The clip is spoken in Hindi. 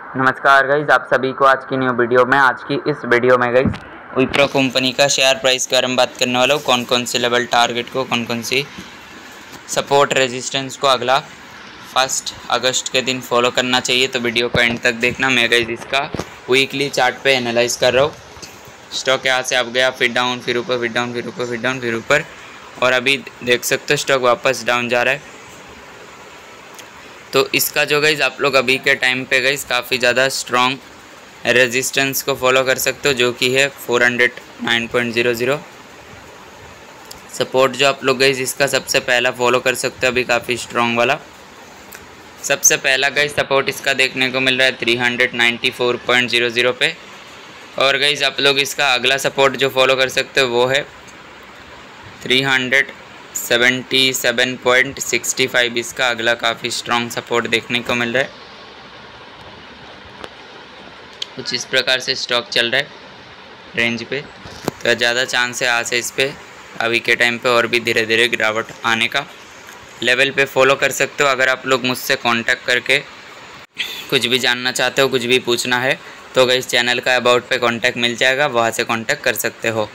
नमस्कार गाइज, आप सभी को आज की न्यू वीडियो में। आज की इस वीडियो में गाइज विप्रो कंपनी का शेयर प्राइस के बारे में बात करने वाला हूँ। कौन कौन से लेवल टारगेट को, कौन कौन सी सपोर्ट रेजिस्टेंस को अगला 1 अगस्त के दिन फॉलो करना चाहिए, तो वीडियो को एंड तक देखना। मैं गाइज इसका वीकली चार्ट पे एनालाइज कर रहा हूँ। स्टॉक यहाँ से अब गया, फिर डाउन, फिर ऊपर, फिर डाउन, फिर ऊपर, फिर डाउन, फिर ऊपर, और अभी देख सकते हो स्टॉक वापस डाउन जा रहा है। तो इसका जो गाइज आप लोग अभी के टाइम पे गाइज काफ़ी ज़्यादा स्ट्रॉन्ग रेजिस्टेंस को फॉलो कर सकते हो, जो कि है 409.00। सपोर्ट जो आप लोग गाइज इसका सबसे पहला फॉलो कर सकते हो, अभी काफ़ी स्ट्रॉन्ग वाला। सबसे पहला गाइज सपोर्ट इसका देखने को मिल रहा है 394.00 पे। और गाइज आप लोग इसका अगला सपोर्ट जो फॉलो कर सकते हो वो है 377.65। इसका अगला काफ़ी स्ट्रॉन्ग सपोर्ट देखने को मिल रहा है। कुछ इस प्रकार से स्टॉक चल रहा है रेंज पे, तो ज़्यादा चांस है आज इस पे अभी के टाइम पे और भी धीरे धीरे गिरावट आने का। लेवल पे फॉलो कर सकते हो। अगर आप लोग मुझसे कांटेक्ट करके कुछ भी जानना चाहते हो, कुछ भी पूछना है, तो गाइस चैनल का अबाउट पे कांटेक्ट मिल जाएगा, वहाँ से कांटेक्ट कर सकते हो।